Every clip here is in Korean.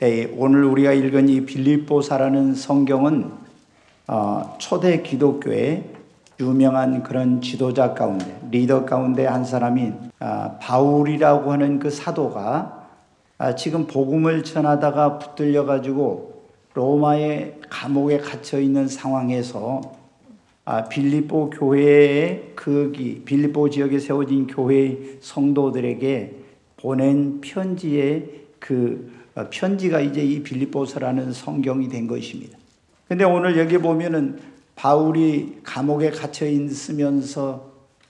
오늘 우리가 읽은 이 빌립보서라는 성경은 초대 기독교의 유명한 그런 지도자 가운데, 리더 가운데 한 사람인 바울이라고 하는 그 사도가 지금 복음을 전하다가 붙들려 가지고 로마의 감옥에 갇혀 있는 상황에서 빌립보 교회의 빌립보 지역에 세워진 교회의 성도들에게 보낸 편지의 편지가 이제 이 빌립보서라는 성경이 된 것입니다. 근데 오늘 여기 보면은 바울이 감옥에 갇혀 있으면서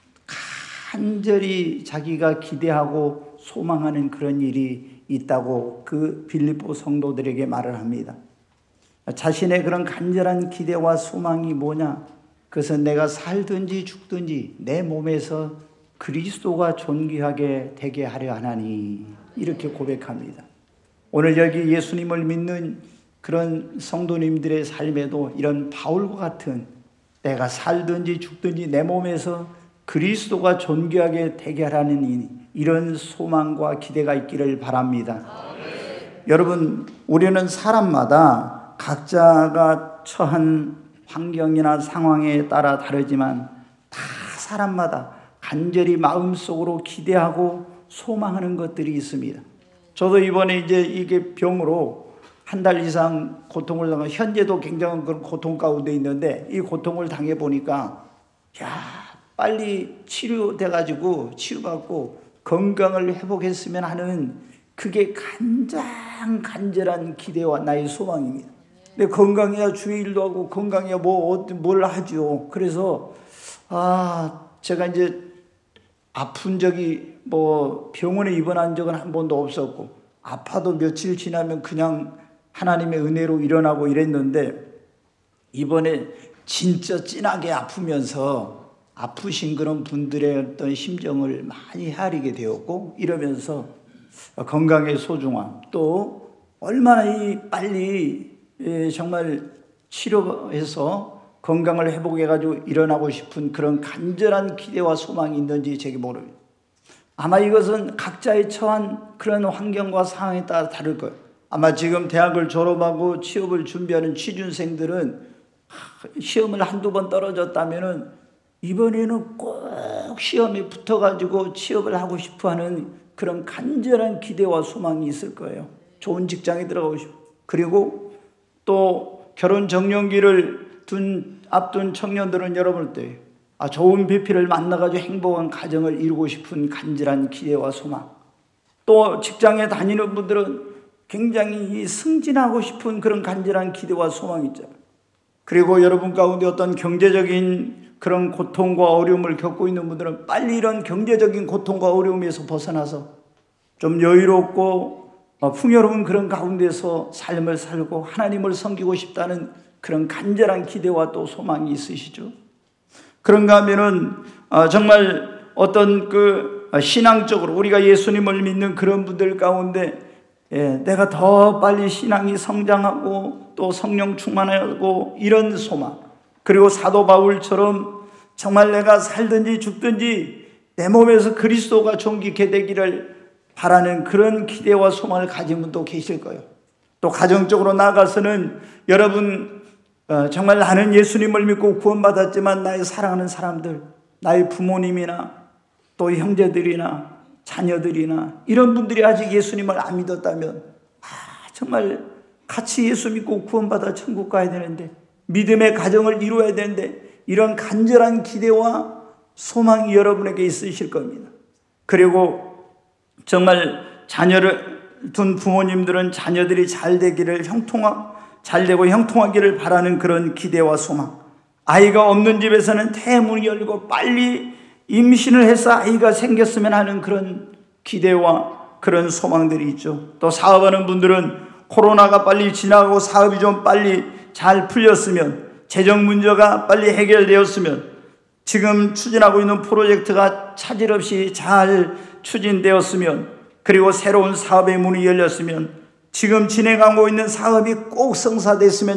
간절히 자기가 기대하고 소망하는 그런 일이 있다고 그 빌립보 성도들에게 말을 합니다. 자신의 그런 간절한 기대와 소망이 뭐냐? 그것은 내가 살든지 죽든지 내 몸에서 그리스도가 존귀하게 되게 하려 하나니, 이렇게 고백합니다. 오늘 여기 예수님을 믿는 그런 성도님들의 삶에도 이런 바울과 같은 내가 살든지 죽든지 내 몸에서 그리스도가 존귀하게 되게 하라는 이런 소망과 기대가 있기를 바랍니다. 여러분, 우리는 사람마다 각자가 처한 환경이나 상황에 따라 다르지만 다 사람마다 간절히 마음속으로 기대하고 소망하는 것들이 있습니다. 저도 이번에 이제 이게 병으로 한 달 이상 고통을 당하고 현재도 굉장한 그런 고통 가운데 있는데, 이 고통을 당해 보니까 빨리 치료돼가지고 치유받고 건강을 회복했으면 하는 그게 간절한 기대와 나의 소망입니다. 근데 건강해야 주일도 하고 건강해야 뭘 하죠. 그래서 제가 이제 아픈 적이 병원에 입원한 적은 한 번도 없었고, 아파도 며칠 지나면 그냥 하나님의 은혜로 일어나고 이랬는데, 이번에 진짜 진하게 아프면서 아프신 그런 분들의 어떤 심정을 많이 헤아리게 되었고, 이러면서 건강의 소중함, 또 얼마나 빨리 정말 치료해서 건강을 회복해가지고 일어나고 싶은 그런 간절한 기대와 소망이 있는지 제게 모릅니다. 아마 이것은 각자의 처한 그런 환경과 상황에 따라 다를 거예요. 아마 지금 대학을 졸업하고 취업을 준비하는 취준생들은 시험을 한두 번 떨어졌다면은 이번에는 꼭 시험에 붙어가지고 취업을 하고 싶어하는 그런 간절한 기대와 소망이 있을 거예요. 좋은 직장에 들어가고 싶고, 그리고 또 결혼 정년기를 앞둔 청년들은 여러분 때 좋은 배필을 만나가지고 행복한 가정을 이루고 싶은 간절한 기대와 소망, 또 직장에 다니는 분들은 굉장히 승진하고 싶은 그런 간절한 기대와 소망이 있잖아요. 그리고 여러분 가운데 어떤 경제적인 그런 고통과 어려움을 겪고 있는 분들은 빨리 이런 경제적인 고통과 어려움에서 벗어나서 좀 여유롭고 풍요로운 그런 가운데서 삶을 살고 하나님을 섬기고 싶다는 그런 간절한 기대와 또 소망이 있으시죠. 그런가 하면은 정말 어떤 신앙적으로 우리가 예수님을 믿는 그런 분들 가운데 내가 더 빨리 신앙이 성장하고 또 성령 충만하고 이런 소망, 그리고 사도 바울처럼 정말 내가 살든지 죽든지 내 몸에서 그리스도가 존귀케 되기를 바라는 그런 기대와 소망을 가진 분도 계실 거예요. 또 가정적으로 나아가서는 여러분 정말 나는 예수님을 믿고 구원받았지만 나의 사랑하는 사람들, 나의 부모님이나 또 형제들이나 자녀들이나 이런 분들이 아직 예수님을 안 믿었다면 정말 같이 예수 믿고 구원받아 천국 가야 되는데, 믿음의 가정을 이루어야 되는데, 이런 간절한 기대와 소망이 여러분에게 있으실 겁니다. 그리고 정말 자녀를 둔 부모님들은 자녀들이 잘 되기를 잘 되고 형통하기를 바라는 그런 기대와 소망, 아이가 없는 집에서는 대문이 열리고 빨리 임신을 해서 아이가 생겼으면 하는 그런 기대와 그런 소망들이 있죠. 또 사업하는 분들은 코로나가 빨리 지나고 사업이 좀 빨리 잘 풀렸으면, 재정 문제가 빨리 해결되었으면, 지금 추진하고 있는 프로젝트가 차질 없이 잘 추진되었으면, 그리고 새로운 사업의 문이 열렸으면, 지금 진행하고 있는 사업이 꼭 성사되고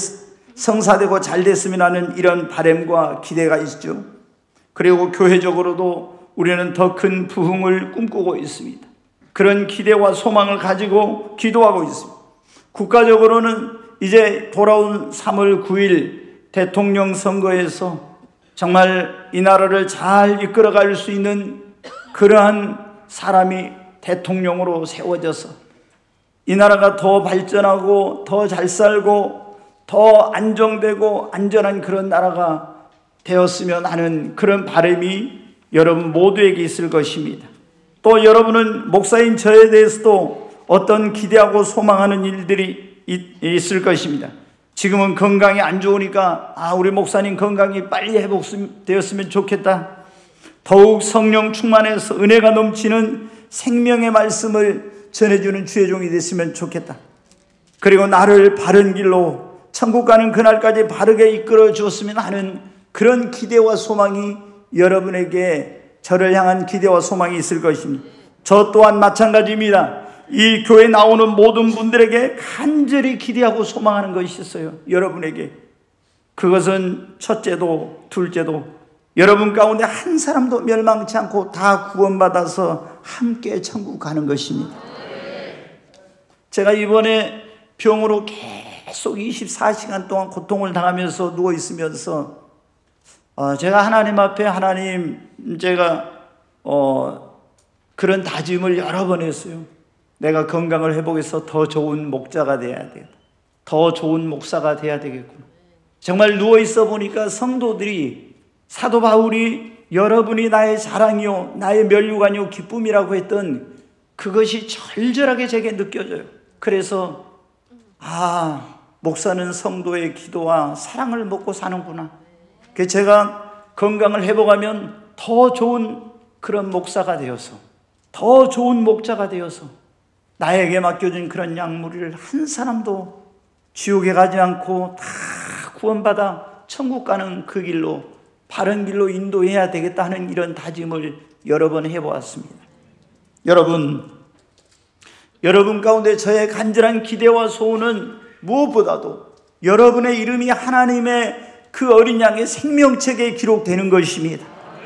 잘 됐으면 하는 이런 바람과 기대가 있죠. 그리고 교회적으로도 우리는 더 큰 부흥을 꿈꾸고 있습니다. 그런 기대와 소망을 가지고 기도하고 있습니다. 국가적으로는 이제 돌아온 3월 9일 대통령 선거에서 정말 이 나라를 잘 이끌어갈 수 있는 그러한 사람이 대통령으로 세워져서 이 나라가 더 발전하고 더 잘 살고 더 안정되고 안전한 그런 나라가 되었으면 하는 그런 바람이 여러분 모두에게 있을 것입니다. 또 여러분은 목사인 저에 대해서도 어떤 기대하고 소망하는 일들이 있을 것입니다. 지금은 건강이 안 좋으니까 우리 목사님 건강이 빨리 회복되었으면 좋겠다. 더욱 성령 충만해서 은혜가 넘치는 생명의 말씀을 전해주는 주의 종이 됐으면 좋겠다. 그리고 나를 바른 길로 천국 가는 그날까지 바르게 이끌어 주었으면 하는 그런 기대와 소망이 여러분에게 저를 향한 기대와 소망이 있을 것입니다. 저 또한 마찬가지입니다. 이 교회 나오는 모든 분들에게 간절히 기대하고 소망하는 것이 있어요. 여러분에게. 그것은 첫째도 둘째도 여러분 가운데 한 사람도 멸망치 않고 다 구원받아서 함께 천국 가는 것입니다. 제가 이번에 병으로 계속 24시간 동안 고통을 당하면서 누워 있으면서 제가 하나님 앞에 제가 그런 다짐을 여러 번 했어요. 내가 건강을 회복해서 더 좋은 목자가 돼야 돼. 더 좋은 목사가 돼야 되겠구나. 정말 누워 있어 보니까 성도들이 사도 바울이 여러분이 나의 자랑이요 나의 면류관이요 기쁨이라고 했던 그것이 절절하게 제게 느껴져요. 그래서 목사는 성도의 기도와 사랑을 먹고 사는구나. 제가 건강을 회복하면 더 좋은 그런 목사가 되어서 더 좋은 목자가 되어서 나에게 맡겨진 그런 약물을 한 사람도 지옥에 가지 않고 다 구원받아 천국 가는 그 길로 바른 길로 인도해야 되겠다 하는 이런 다짐을 여러 번 해보았습니다. 여러분 가운데 저의 간절한 기대와 소원은 무엇보다도 여러분의 이름이 하나님의 그 어린 양의 생명책에 기록되는 것입니다.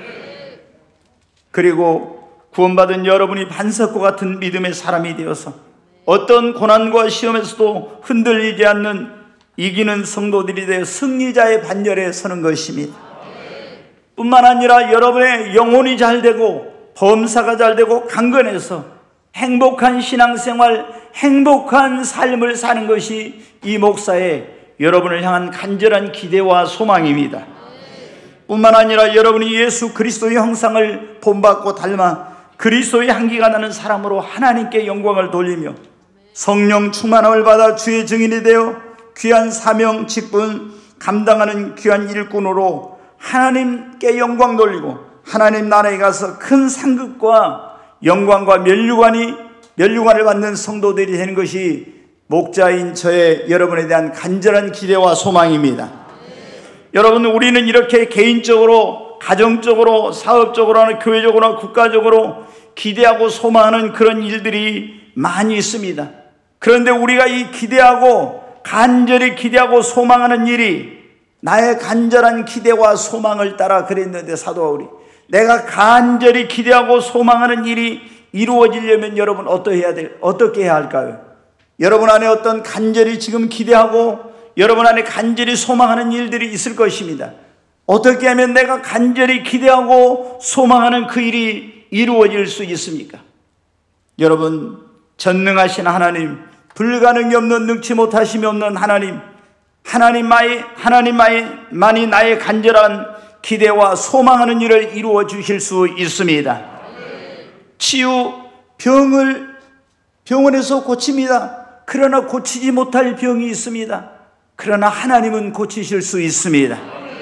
그리고 구원받은 여러분이 반석과 같은 믿음의 사람이 되어서 어떤 고난과 시험에서도 흔들리지 않는 이기는 성도들이 되어 승리자의 반열에 서는 것입니다. 뿐만 아니라 여러분의 영혼이 잘 되고 범사가 잘 되고 강건해서 행복한 신앙생활, 행복한 삶을 사는 것이 이 목사의 여러분을 향한 간절한 기대와 소망입니다. 뿐만 아니라 여러분이 예수 그리스도의 형상을 본받고 닮아 그리스도의 향기가 나는 사람으로 하나님께 영광을 돌리며 성령 충만함을 받아 주의 증인이 되어 귀한 사명 직분 감당하는 귀한 일꾼으로 하나님께 영광 돌리고 하나님 나라에 가서 큰 상급과 영광과 면류관을 받는 성도들이 되는 것이 목자인 저의 여러분에 대한 간절한 기대와 소망입니다. 여러분, 우리는 이렇게 개인적으로, 가정적으로, 사업적으로, 교회적으로, 국가적으로 기대하고 소망하는 그런 일들이 많이 있습니다. 그런데 우리가 이 간절히 기대하고 소망하는 일이 나의 간절한 기대와 소망을 따라 그랬는데 사도 바울이 내가 간절히 기대하고 소망하는 일이 이루어지려면 여러분 어떻게 해야 할까요? 여러분 안에 어떤 간절히 지금 기대하고 여러분 안에 간절히 소망하는 일들이 있을 것입니다. 어떻게 하면 내가 간절히 기대하고 소망하는 그 일이 이루어질 수 있습니까? 여러분, 전능하신 하나님, 불가능이 없는 능치 못하심이 없는 하나님만이 나의 간절한 기대와 소망하는 일을 이루어 주실 수 있습니다. 병원에서 고칩니다. 그러나 고치지 못할 병이 있습니다. 그러나 하나님은 고치실 수 있습니다.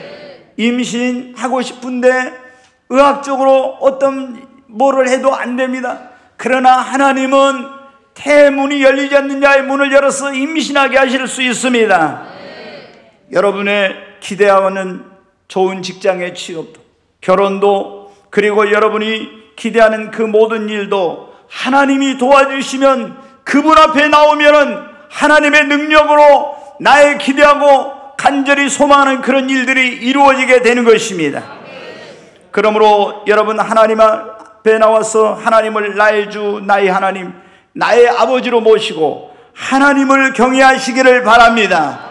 임신하고 싶은데 의학적으로 뭐를 해도 안 됩니다. 그러나 하나님은 태문이 열리지 않는 자의 문을 열어서 임신하게 하실 수 있습니다. 여러분의 기대하는 좋은 직장의 취업도, 결혼도, 그리고 여러분이 기대하는 그 모든 일도 하나님이 도와주시면 그분 앞에 나오면은 하나님의 능력으로 나의 기대하고 간절히 소망하는 그런 일들이 이루어지게 되는 것입니다. 그러므로 여러분, 하나님 앞에 나와서 하나님을 나의 주, 나의 하나님, 나의 아버지로 모시고 하나님을 경외하시기를 바랍니다.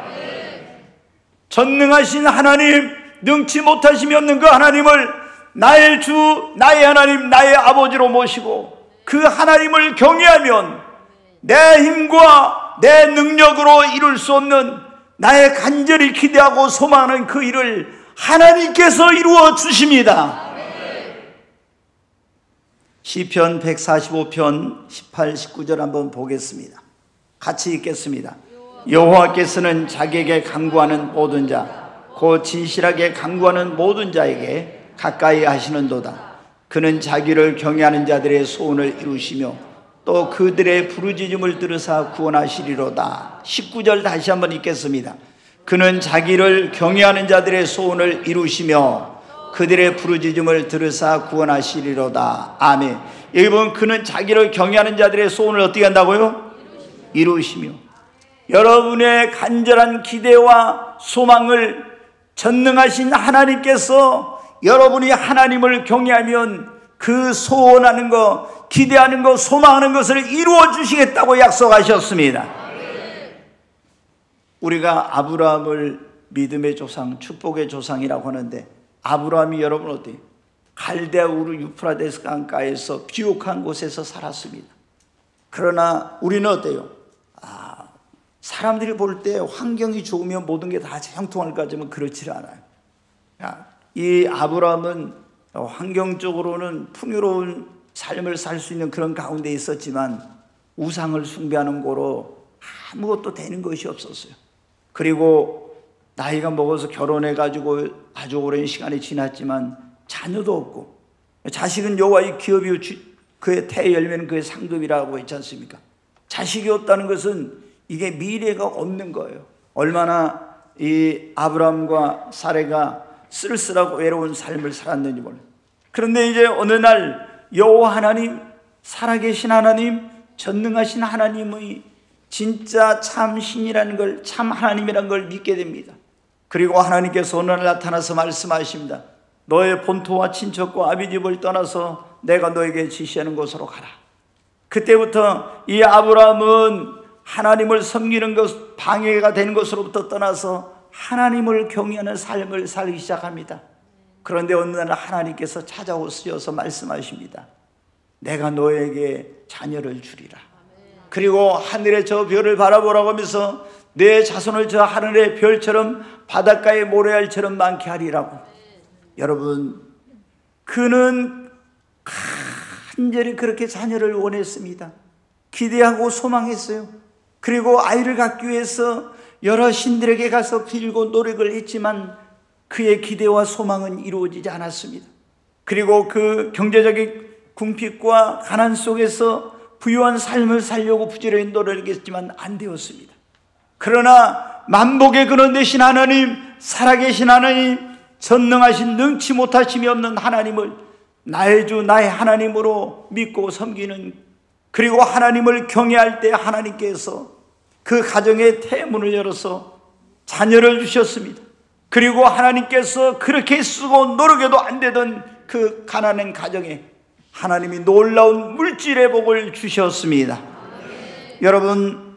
전능하신 하나님, 능치 못하심이 없는 그 하나님을 나의 주, 나의 하나님, 나의 아버지로 모시고 그 하나님을 경외하면 내 힘과 내 능력으로 이룰 수 없는 나의 간절히 기대하고 소망하는 그 일을 하나님께서 이루어 주십니다. 시편 145편 18, 19절 한번 보겠습니다. 같이 읽겠습니다. 여호와께서는 자기에게 간구하는 모든 자, 곧 진실하게 간구하는 모든 자에게 가까이 하시는도다. 그는 자기를 경외하는 자들의 소원을 이루시며 또 그들의 부르짖음을 들으사 구원하시리로다. 19절 다시 한번 읽겠습니다. 그는 자기를 경외하는 자들의 소원을 이루시며 그들의 부르짖음을 들으사 구원하시리로다. 아멘. 여기 보면 그는 자기를 경외하는 자들의 소원을 어떻게 한다고요? 이루시며. 여러분의 간절한 기대와 소망을 전능하신 하나님께서 여러분이 하나님을 경외하면 그 소원하는 것, 기대하는 것, 소망하는 것을 이루어 주시겠다고 약속하셨습니다. 우리가 아브라함을 믿음의 조상, 축복의 조상이라고 하는데 아브라함이 여러분 어때요? 갈대아 우르 유프라데스 강가에서 비옥한 곳에서 살았습니다. 그러나 우리는 어때요? 사람들이 볼 때 환경이 좋으면 모든 게 다 형통할까 하지만 그렇지 않아요. 이 아브라함은 환경적으로는 풍요로운 삶을 살 수 있는 그런 가운데 있었지만 우상을 숭배하는 거로 아무것도 되는 것이 없었어요. 그리고 나이가 먹어서 결혼해가지고 아주 오랜 시간이 지났지만 자녀도 없고, 자식은 여호와의 기업이요 그의 태 열매는 그의 상급이라고 했지 않습니까? 자식이 없다는 것은 이게 미래가 없는 거예요. 얼마나 이 아브라함과 사레가 쓸쓸하고 외로운 삶을 살았는지 몰라요. 그런데 이제 어느 날 여호와 하나님, 살아계신 하나님, 전능하신 하나님의 진짜 참 신이라는 걸, 참 하나님이라는 걸 믿게 됩니다. 그리고 하나님께서 어느 날 나타나서 말씀하십니다. 너의 본토와 친척과 아비집을 떠나서 내가 너에게 지시하는 곳으로 가라. 그때부터 이 아브라함은 하나님을 섬기는 것, 방해가 되는 것으로부터 떠나서 하나님을 경외하는 삶을 살기 시작합니다. 그런데 어느 날 하나님께서 찾아오셔서 말씀하십니다. 내가 너에게 자녀를 주리라. 그리고 하늘의 저 별을 바라보라고 하면서 내 자손을 저 하늘의 별처럼 바닷가의 모래알처럼 많게 하리라고. 여러분, 그는 간절히 그렇게 자녀를 원했습니다. 기대하고 소망했어요. 그리고 아이를 갖기 위해서 여러 신들에게 가서 빌고 노력을 했지만 그의 기대와 소망은 이루어지지 않았습니다. 그리고 그 경제적인 궁핍과 가난 속에서 부유한 삶을 살려고 부지런히 노력했지만 안 되었습니다. 그러나 만복의 근원 되신 하나님, 살아계신 하나님, 전능하신 능치 못하심이 없는 하나님을 나의 주, 나의 하나님으로 믿고 섬기는, 그리고 하나님을 경외할 때 하나님께서 그 가정의 태문을 열어서 자녀를 주셨습니다. 그리고 하나님께서 그렇게 쓰고 노력해도 안 되던 그 가난한 가정에 하나님이 놀라운 물질의 복을 주셨습니다. 여러분,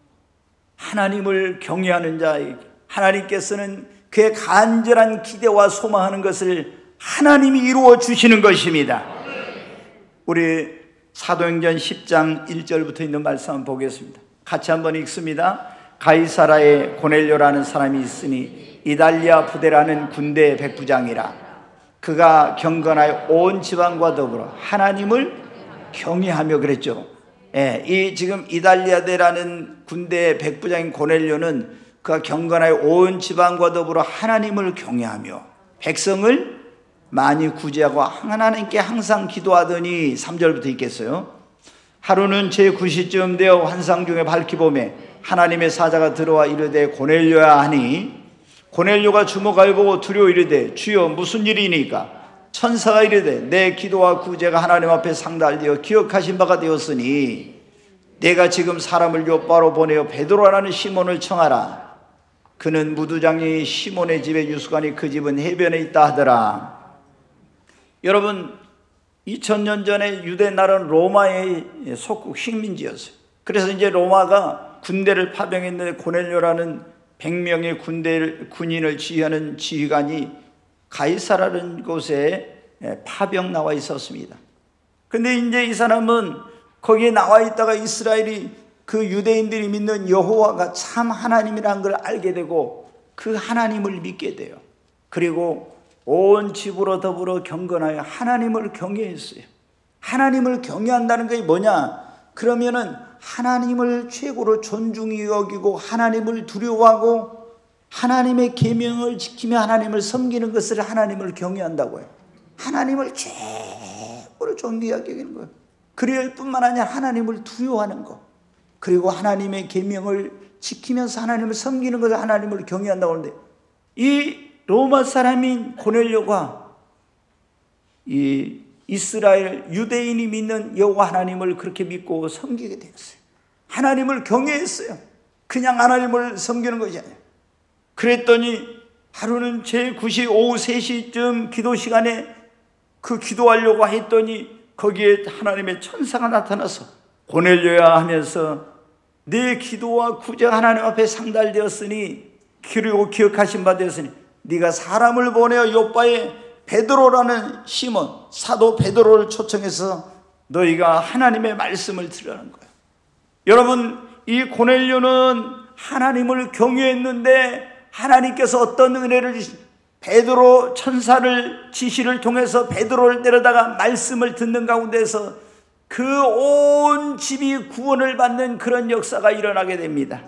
하나님을 경외하는 자에게 하나님께서는 그의 간절한 기대와 소망하는 것을 하나님이 이루어 주시는 것입니다. 우리 사도행전 10장 1절부터 있는 말씀 한번 보겠습니다. 같이 한번 읽습니다. 가이사라에 고넬료라는 사람이 있으니 이달리아 부대라는 군대 백부장이라. 그가 경건하여 온 지방과 더불어 하나님을 경외하며 그랬죠. 이 지금 이달리아대라는 군대 백부장인 고넬료는 그가 경건하여 온 지방과 더불어 하나님을 경외하며 백성을 많이 구제하고 하나님께 항상 기도하더니 3절부터 읽겠어요. 하루는 제9시쯤 되어 환상 중에 밝히 보매 하나님의 사자가 들어와 이르되 고넬료야 하니, 고넬료가 주목하여 보고 두려워 이르되 주여 무슨 일이니까? 천사가 이르되 내 기도와 구제가 하나님 앞에 상달되어 기억하신 바가 되었으니 내가 지금 사람을 요바로 보내어 베드로라는 시몬을 청하라. 그는 무두장이 시몬의 집에 유숙하니 그 집은 해변에 있다 하더라. 여러분, 2000년 전에 유대 나라는 로마의 속국 식민지였어요. 그래서 이제 로마가 군대를 파병했는데 고넬료라는 100명의 군인을 지휘하는 지휘관이 가이사라는 곳에 파병 나와 있었습니다. 근데 이제 이 사람은 거기에 나와 있다가 이스라엘이 그 유대인들이 믿는 여호와가 참 하나님이라는 걸 알게 되고 그 하나님을 믿게 돼요. 그리고 온 집으로 더불어 경건하여 하나님을 경외했어요. 하나님을 경외한다는 게 뭐냐? 그러면은 하나님을 최고로 존중히 여기고 하나님을 두려워하고 하나님의 계명을 지키며 하나님을 섬기는 것을 하나님을 경외한다고 해요. 하나님을 최고로 존귀하게 여기는 거예요. 그럴 뿐만 아니라 하나님을 두려워하는 것, 그리고 하나님의 계명을 지키면서 하나님을 섬기는 것을 하나님을 경외한다고 하는데, 이 로마 사람인 고넬료가 이 이스라엘 유대인이 믿는 여호와 하나님을 그렇게 믿고 섬기게 되었어요. 하나님을 경외했어요. 그냥 하나님을 섬기는 것이 아니에요. 그랬더니 하루는 제9시 오후 3시쯤 기도 시간에 그 기도하려고 했더니 거기에 하나님의 천사가 나타나서 고넬료야 하면서 내 기도와 구제가 하나님 앞에 상달되었으니 그리고 기억하신 바 되었으니 네가 사람을 보내어 요바에 베드로라는 시몬 사도 베드로를 초청해서 너희가 하나님의 말씀을 들으라는 거예요. 여러분, 이 고넬료는 하나님을 경외했는데 하나님께서 어떤 은혜를 베드로 천사를 지시를 통해서 베드로를 데려다가 말씀을 듣는 가운데서 그 온 집이 구원을 받는 그런 역사가 일어나게 됩니다.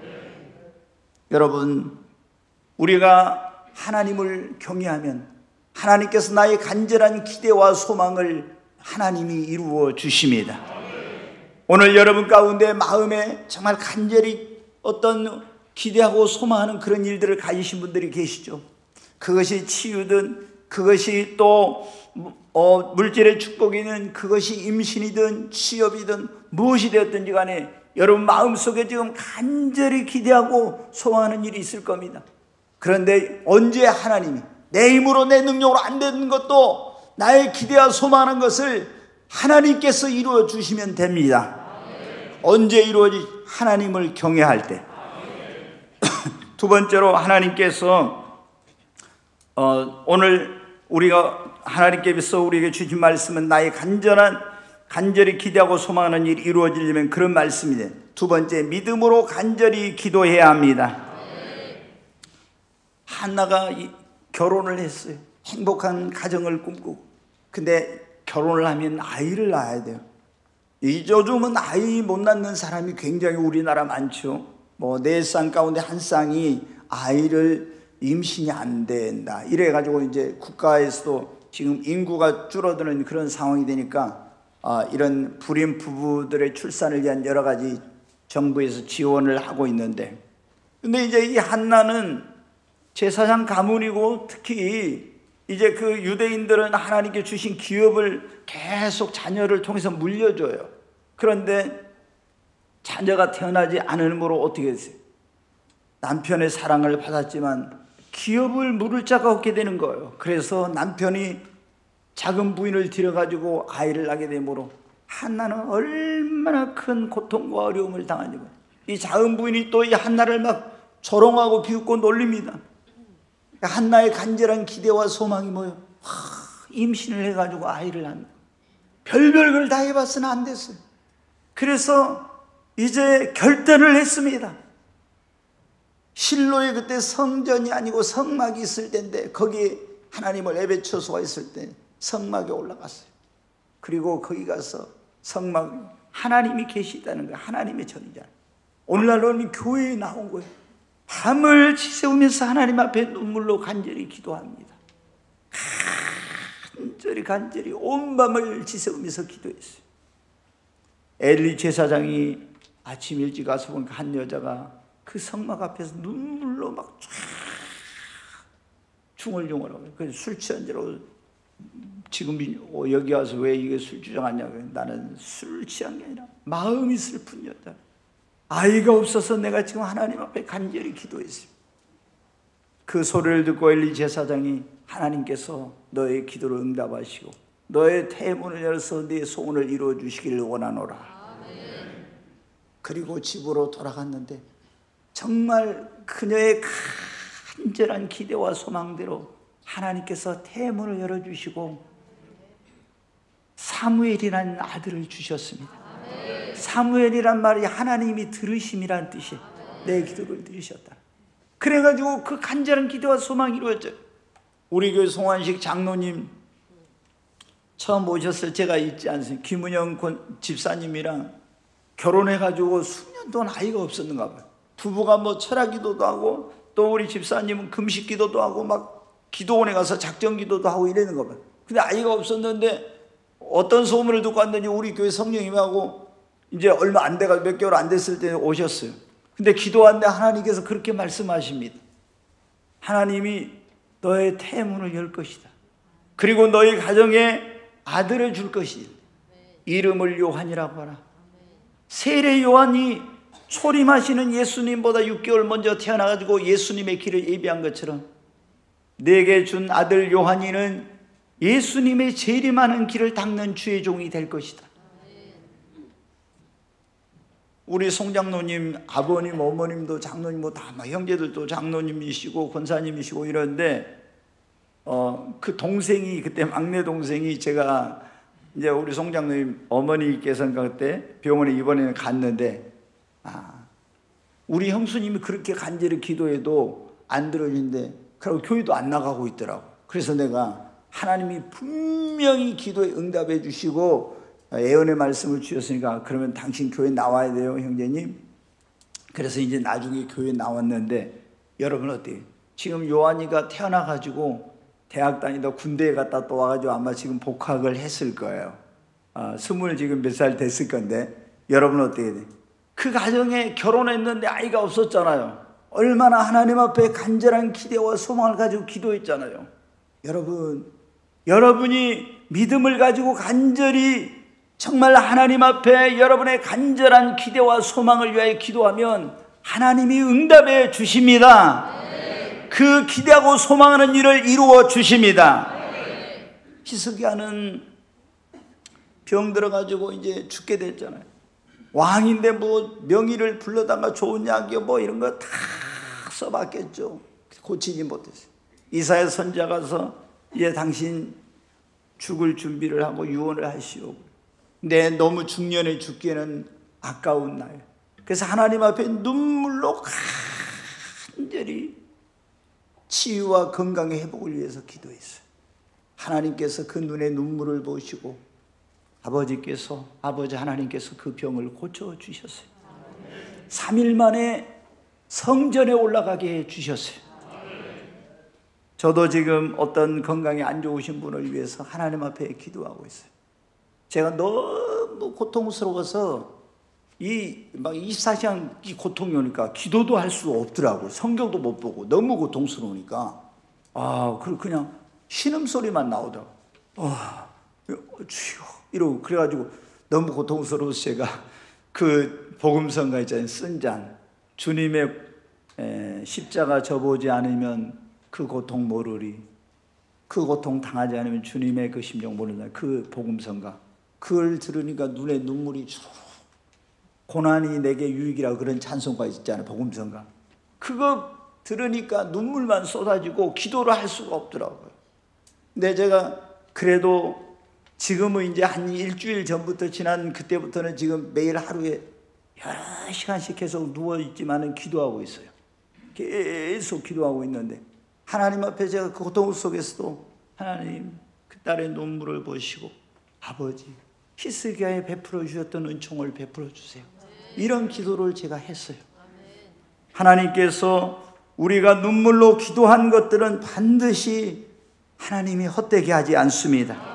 여러분, 우리가 하나님을 경외하면 하나님께서 나의 간절한 기대와 소망을 하나님이 이루어 주십니다. 오늘 여러분 가운데 마음에 정말 간절히 어떤 기대하고 소망하는 그런 일들을 가지신 분들이 계시죠. 그것이 치유든 그것이 또 물질의 축복이든 그것이 임신이든 취업이든 무엇이 되었든지 간에 여러분 마음속에 지금 간절히 기대하고 소망하는 일이 있을 겁니다. 그런데 언제 하나님이 내 힘으로 내 능력으로 안 되는 것도 나의 기대와 소망하는 것을 하나님께서 이루어 주시면 됩니다. 언제 이루어지? 하나님을 경외할 때. 두 번째로 하나님께서 오늘 우리가 하나님께서 우리에게 주신 말씀은 나의 간절히 기대하고 소망하는 일이 이루어지려면 그런 말씀이에요. 두 번째, 믿음으로 간절히 기도해야 합니다. 한나가 결혼을 했어요. 행복한 가정을 꿈꾸고. 근데 결혼을 하면 아이를 낳아야 돼요. 요즘은 아이 못 낳는 사람이 굉장히 우리나라 많죠. 뭐 4쌍 가운데 1쌍이 아이를 임신이 안 된다. 이래가지고 이제 국가에서도 지금 인구가 줄어드는 그런 상황이 되니까 이런 불임 부부들의 출산을 위한 여러 가지 정부에서 지원을 하고 있는데, 근데 이제 이 한나는 제사장 가문이고 특히 이제 그 유대인들은 하나님께 주신 기업을 계속 자녀를 통해서 물려줘요. 그런데 자녀가 태어나지 않으므로 어떻게 됐어요? 남편의 사랑을 받았지만 기업을 물을 자가 없게 되는 거예요. 그래서 남편이 작은 부인을 들여가지고 아이를 낳게 되므로 한나는 얼마나 큰 고통과 어려움을 당하는지. 이 작은 부인이 또 이 한나를 막 조롱하고 비웃고 놀립니다. 한나의 간절한 기대와 소망이 뭐예요? 임신을 해가지고 아이를 낳는. 별별 걸 다 해봤으나 안 됐어요. 그래서 이제 결단을 했습니다. 실로에 그때 성전이 아니고 성막이 있을 때인데 거기에 하나님을 예배처소가 있을 때 성막에 올라갔어요. 그리고 거기 가서 성막 하나님이 계시다는 거예요. 하나님의 전이잖아요. 오늘날로는 교회에 나온 거예요. 밤을 지새우면서 하나님 앞에 눈물로 간절히 기도합니다. 간절히 온 밤을 지새우면서 기도했어요. 엘리 제사장이 아침 일찍 가서 보니까 한 여자가 그 성막 앞에서 눈물로 막 쫙 중얼중얼하고, 그래서 술 취한 죄로 지금 여기 와서 왜 이게 술 주정하냐고. 나는 술 취한 게 아니라 마음이 슬픈 여자. 아이가 없어서 내가 지금 하나님 앞에 간절히 기도했어요. 그 소리를 듣고 엘리 제사장이 하나님께서 너의 기도를 응답하시고 너의 태문을 열어서 네 소원을 이루어 주시기를 원하노라. 그리고 집으로 돌아갔는데 정말 그녀의 간절한 기대와 소망대로 하나님께서 대문을 열어주시고 사무엘이라는 아들을 주셨습니다. 사무엘이란 말이 하나님이 들으심이란 뜻이에요. 내 기도를 들으셨다. 그래가지고 그 간절한 기도와 소망이 이루어져요. 우리 교회 송환식 장로님 처음 오셨을 제가 있지 않습니까? 김은영 집사님이랑 결혼해가지고 수년 동안 아이가 없었는가 봐요. 부부가 뭐 철학 기도도 하고 또 우리 집사님은 금식 기도도 하고 막 기도원에 가서 작정 기도도 하고 이러는 거 봐요. 근데 아이가 없었는데 어떤 소문을 듣고 왔더니 우리 교회 성령님하고 이제 얼마 안 돼가 몇 개월 안 됐을 때 오셨어요. 근데 기도하는데 하나님께서 그렇게 말씀하십니다. 하나님이 너의 태문을 열 것이다. 그리고 너희 가정에 아들을 줄 것이다. 이름을 요한이라고 하라. 세례 요한이 초림하시는 예수님보다 6개월 먼저 태어나가지고 예수님의 길을 예비한 것처럼 내게 준 아들 요한이는 예수님의 재림하는 길을 닦는 주의 종이 될 것이다. 우리 송장로님 아버님 어머님도 장로님 다 형제들도 장로님이시고 권사님이시고 이런데 그 동생이 그때 막내 동생이 제가 이제 우리 송장로님 어머니께서는 그때 병원에 입원해 갔는데 우리 형수님이 그렇게 간절히 기도해도 안 들어지는데 그리고 교회도 안 나가고 있더라고. 그래서 내가 하나님이 분명히 기도에 응답해 주시고 예언의 말씀을 주셨으니까 그러면 당신 교회 나와야 돼요 형제님. 그래서 이제 나중에 교회 나왔는데 여러분 어때요? 지금 요한이가 태어나가지고 대학 다니다 군대에 갔다 또 와가지고 아마 지금 복학을 했을 거예요. 20 지금 몇 살 됐을 건데 여러분 어떻게 돼요? 그 가정에 결혼했는데 아이가 없었잖아요. 얼마나 하나님 앞에 간절한 기대와 소망을 가지고 기도했잖아요. 여러분이 믿음을 가지고 간절히 정말 하나님 앞에 여러분의 간절한 기대와 소망을 위하여 기도하면 하나님이 응답해 주십니다. 그 기대하고 소망하는 일을 이루어 주십니다. 히스기야는 병 들어가지고 이제 죽게 됐잖아요. 왕인데 뭐 명의를 불러다가 좋은 약이요 뭐 이런 거 다 써봤겠죠. 고치지 못했어요. 이사야 선지자 가서 이제 당신 죽을 준비를 하고 유언을 하시오. 근데 너무 중년에 죽기에는 아까운 날. 그래서 하나님 앞에 눈물로 간절히 치유와 건강의 회복을 위해서 기도했어요. 하나님께서 그 눈에 눈물을 보시고 아버지 하나님께서 그 병을 고쳐주셨어요. 3일 만에 성전에 올라가게 해주셨어요. 저도 지금 어떤 건강이 안 좋으신 분을 위해서 하나님 앞에 기도하고 있어요. 제가 너무 고통스러워서 막 24시간 이 고통이 오니까 기도도 할 수 없더라고요. 성경도 못 보고 너무 고통스러우니까 그냥 신음소리만 나오더라고요. 주여 이러고 그래가지고 너무 고통스러워서 제가 그 복음성가 있잖아요. 쓴 잔 주님의 십자가 져보지 않으면 그 고통 모르리. 그 고통 당하지 않으면 주님의 그 심정 모른다. 그 복음성가 그걸 들으니까 눈에 눈물이 쭉 고난이 내게 유익이라고 그런 찬송가 있잖아요. 복음성가 그거 들으니까 눈물만 쏟아지고 기도를 할 수가 없더라고요. 근데 제가 그래도 지금은 이제 한 일주일 전부터 지난 그때부터는 지금 매일 하루에 여러 시간씩 계속 누워있지만은 기도하고 있어요. 계속 기도하고 있는데 하나님 앞에 제가 그 고통 속에서도 하나님 그 딸의 눈물을 보시고 아버지 히스기야에 베풀어 주셨던 은총을 베풀어 주세요. 이런 기도를 제가 했어요. 하나님께서 우리가 눈물로 기도한 것들은 반드시 하나님이 헛되게 하지 않습니다.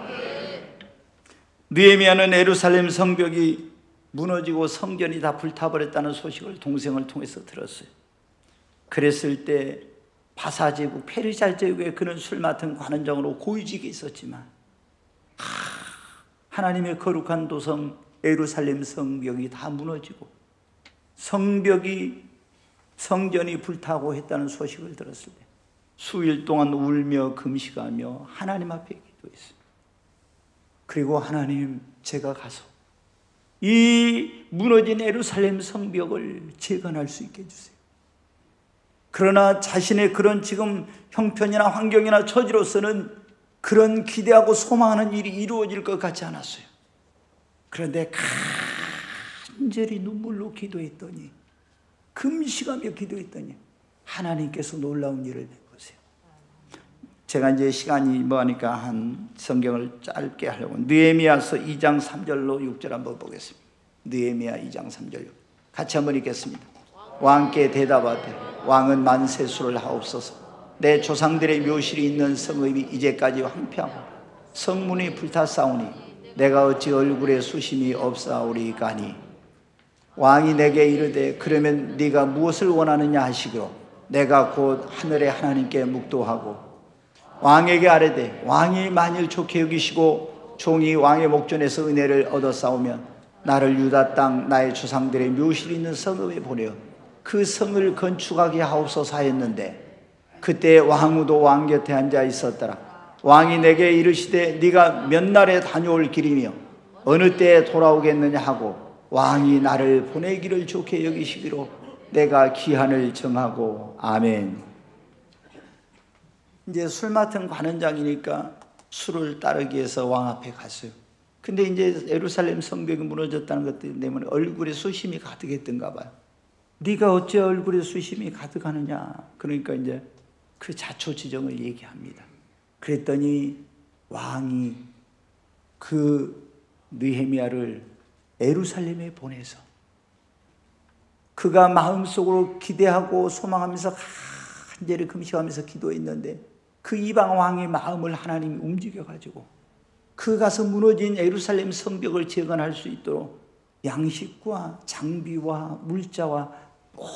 느헤미야는 예루살렘 성벽이 무너지고 성전이 다 불타버렸다는 소식을 동생을 통해서 들었어요. 그랬을 때 바사 제국 페르시아 제국에 그는 술 맡은 관원장으로 고위직에 있었지만 하나님의 거룩한 도성 예루살렘 성벽이 다 무너지고 성전이 불타고 했다는 소식을 들었을 때 수일 동안 울며 금식하며 하나님 앞에 기도했어요. 그리고 하나님 제가 가서 이 무너진 예루살렘 성벽을 재건할 수 있게 해주세요. 그러나 자신의 그런 지금 형편이나 환경이나 처지로서는 그런 기대하고 소망하는 일이 이루어질 것 같지 않았어요. 그런데 간절히 눈물로 기도했더니, 금식하며 기도했더니 하나님께서 놀라운 일을 베푸세요. 제가 이제 시간이 뭐하니까 한 성경을 짧게 하려고, 느헤미야서 2장 3절로 6절 한번 보겠습니다. 느헤미야 2장 3절 같이 한번 읽겠습니다. 왕께 대답하되 왕은 만세수를 하옵소서. 내 조상들의 묘실이 있는 성읍이 이제까지 황폐하고 성문이 불타싸우니 내가 어찌 얼굴에 수심이 없사오리까니. 왕이 내게 이르되 그러면 네가 무엇을 원하느냐 하시기로 내가 곧 하늘의 하나님께 묵도하고 왕에게 아뢰되 왕이 만일 좋게 여기시고 종이 왕의 목전에서 은혜를 얻어싸우면 나를 유다 땅 나의 조상들의 묘실이 있는 성읍에 보내어 그 성을 건축하게 하옵소서 하였는데, 그때 왕후도 왕 곁에 앉아 있었더라. 왕이 내게 이르시되 네가 몇 날에 다녀올 길이며 어느 때에 돌아오겠느냐 하고 왕이 나를 보내기를 좋게 여기시기로 내가 기한을 정하고. 아멘. 이제 술 맡은 관원장이니까 술을 따르기 위해서 왕 앞에 갔어요. 근데 이제 예루살렘 성벽이 무너졌다는 것 때문에 얼굴에 수심이 가득했던가 봐요. 네가 어째 얼굴에 수심이 가득하느냐. 그러니까 이제 그 자초지정을 얘기합니다. 그랬더니 왕이 그 느헤미야를 예루살렘에 보내서 그가 마음속으로 기대하고 소망하면서 간절히 금식하면서 기도했는데 그 이방 왕의 마음을 하나님이 움직여가지고 그 가서 무너진 예루살렘 성벽을 재건할 수 있도록 양식과 장비와 물자와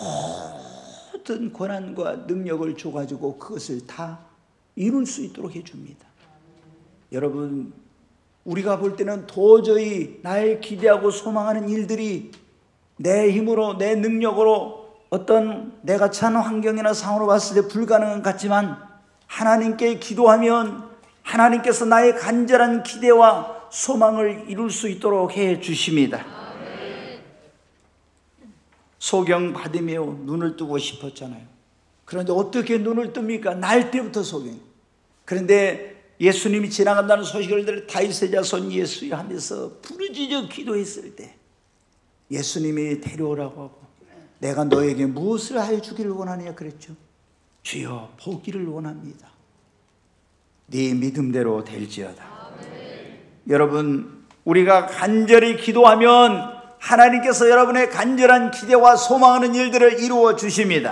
모든 권한과 능력을 줘가지고 그것을 다 이룰 수 있도록 해줍니다. 여러분, 우리가 볼 때는 도저히 나의 기대하고 소망하는 일들이 내 힘으로 내 능력으로 어떤 내가 처한 환경이나 상황으로 봤을 때 불가능한 것 같지만 하나님께 기도하면 하나님께서 나의 간절한 기대와 소망을 이룰 수 있도록 해 주십니다. 소경 받으며 눈을 뜨고 싶었잖아요. 그런데 어떻게 눈을 뜹니까? 날 때부터 소경이. 그런데 예수님이 지나간다는 소식을 들을 다윗의 자손 예수여 하면서 부르짖어 기도했을 때 예수님이 데려오라고 하고 내가 너에게 무엇을 하여 주기를 원하느냐 그랬죠. 주여 보기를 원합니다. 네 믿음대로 될지어다. 여러분, 우리가 간절히 기도하면 하나님께서 여러분의 간절한 기대와 소망하는 일들을 이루어 주십니다.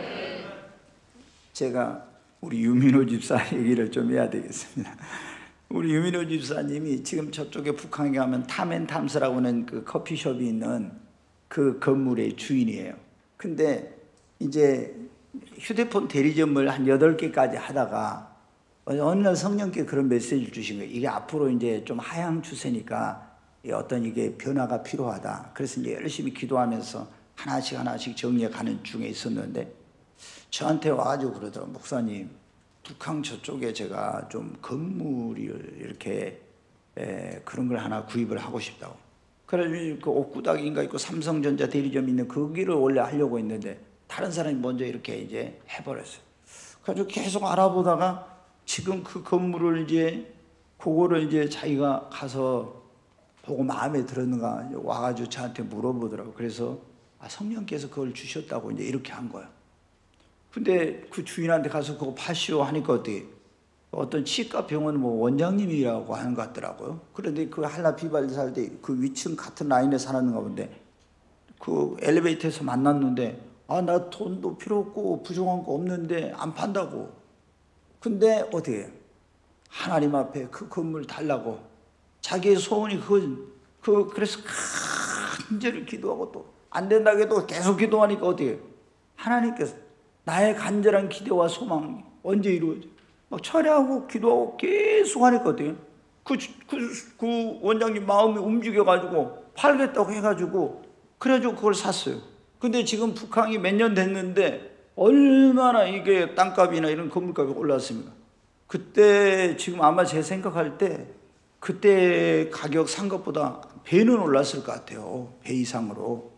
제가 우리 유민호 집사 얘기를 좀 해야 되겠습니다. 우리 유민호 집사님이 지금 저쪽에 북한에 가면 탐앤탐스라고 하는 그 커피숍이 있는 그 건물의 주인이에요. 근데 이제 휴대폰 대리점을 한 8개까지 하다가 어느 날 성령께 그런 메시지를 주신 거예요. 이게 앞으로 이제 좀 하향 추세니까 어떤 이게 변화가 필요하다. 그래서 이제 열심히 기도하면서 하나씩 정리해 가는 중에 있었는데 저한테 와가지고 그러더라고요. 목사님, 북한 저쪽에 제가 좀 건물을 이렇게 그런 걸 하나 구입을 하고 싶다고. 그래서 그 옥구닥인가 있고 삼성전자 대리점 있는 거기를 원래 하려고 했는데 다른 사람이 먼저 이렇게 이제 해버렸어요. 그래서 계속 알아보다가 지금 그 건물을 이제 그거를 이제 자기가 가서 보고 마음에 들었는가 와가지고 저한테 물어보더라고요. 그래서 성령께서 그걸 주셨다고 이제 이렇게 한 거예요. 근데 그 주인한테 가서 그거 파시오 하니까 어떤 치과 병원 뭐 원장님이라고 하는 것 같더라고요. 그런데 그 한라 비발디 살 때 그 위층 같은 라인에 사는가 본데 그 엘리베이터에서 만났는데 나 돈도 필요 없고 부족한 거 없는데 안 판다고. 근데 어떻게 해요? 하나님 앞에 그 건물 달라고 자기의 소원이 그래서 간절히 기도하고 또 안 된다고 해도 계속 기도하니까 어떻게 해요? 하나님께서 나의 간절한 기대와 소망이 언제 이루어져? 막 철야하고 기도하고 계속 하니까 어때요? 그 원장님 마음이 움직여가지고 팔겠다고 해가지고 그래가지고 그걸 샀어요. 근데 지금 북한이 몇 년 됐는데 얼마나 이게 땅값이나 이런 건물값이 올랐습니까? 그때 지금 아마 제 생각할 때 그때 가격 산 것보다 배는 올랐을 것 같아요. 배 이상으로.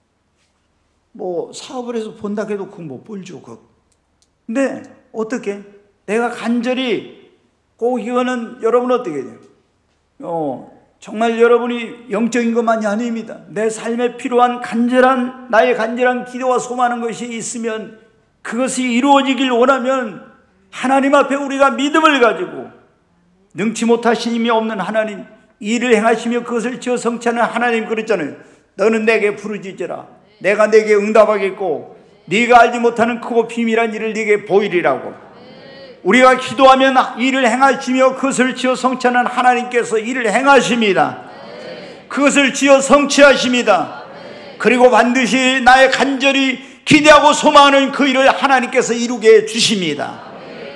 뭐 사업을 해서 본다 해도 그거 못 벌죠. 근데 어떻게? 내가 간절히 꼭 이거는 여러분 어떻게 돼요? 정말 여러분이 영적인 것만이 아닙니다. 내 삶에 필요한 나의 간절한 기도와 소망하는 것이 있으면 그것이 이루어지길 원하면 하나님 앞에 우리가 믿음을 가지고 능치 못하신 힘이 없는 하나님, 일을 행하시며 그것을 지어 성취하는 하나님 그랬잖아요. 너는 내게 부르짖으라. 내가 내게 응답하겠고 네가 알지 못하는 크고 비밀한 일을 네게 보이리라고. 우리가 기도하면 일을 행하시며 그것을 지어 성취하는 하나님께서 일을 행하십니다. 그것을 지어 성취하십니다. 그리고 반드시 나의 간절히 기대하고 소망하는 그 일을 하나님께서 이루게 해주십니다.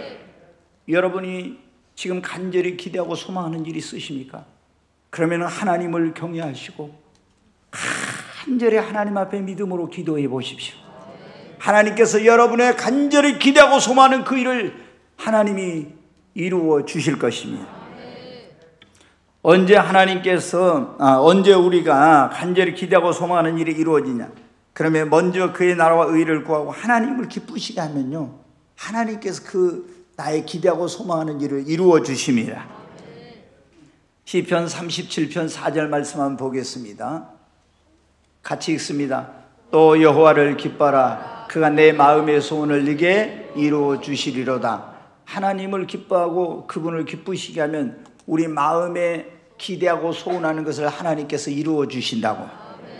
여러분이 지금 간절히 기대하고 소망하는 일이 있으십니까? 그러면 하나님을 경외하시고 간절히 하나님 앞에 믿음으로 기도해 보십시오. 하나님께서 여러분의 간절히 기대하고 소망하는 그 일을 하나님이 이루어 주실 것입니다. 언제 우리가 간절히 기대하고 소망하는 일이 이루어지냐? 그러면 먼저 그의 나라와 의를 구하고 하나님을 기쁘시게 하면요, 하나님께서 나의 기대하고 소망하는 일을 이루어 주십니다. 시편 37편 4절 말씀 한번 보겠습니다. 같이 읽습니다. 또 여호와를 기뻐하라. 그가 내 마음의 소원을 네게 이루어 주시리로다. 하나님을 기뻐하고 그분을 기쁘시게 하면 우리 마음에 기대하고 소원하는 것을 하나님께서 이루어 주신다고.